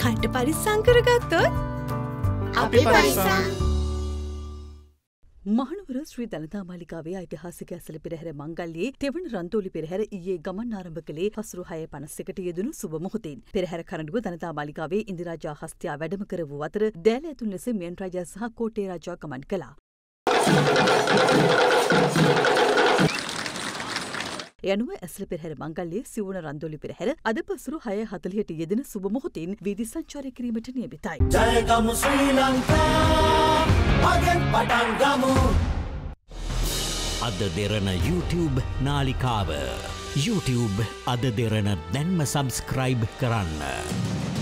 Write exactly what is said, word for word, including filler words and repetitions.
කන්ට පරිස්සම් කරගත්තොත් අපි පරිස්සම්. මහනුවර ශ්‍රී දළදා මාලිගාවේ ඓතිහාසික ඇසළ පෙරහැර මංගල්‍යයේ තෙවන රන්තෝලි පෙරහැර ඊයේ ගමන් ආරම්භ කළේ පසුරු හය පනස් එකට යෙදුණු සුබ මොහොතින්. පෙරහැර කරඬුව දළදා මාලිගාවේ ඉන්දිරාජා හස්තියා වැඩම කර වූ අතර දෑල ඇතුන් ලෙස මියන් රජා සහ කෝට්ටේ රජා ගමන් කළා. යනුව ඇසළ පෙරහැර මංගල්‍යයේ සිවුන රන්දෝලි පෙරහැර අද පසුරු හය හතළිහට යෙදෙන සුබ මොහොතින් වීදි සංචාරය කිරීමට නියමිතයි. ජයගමු ශ්‍රී ලංකා මගෙන් පටන් ගමු. අද දෙරණ YouTube නාලිකාව YouTube අද දෙරණ දැන්ම සබස්ක්‍රයිබ් කරන්න.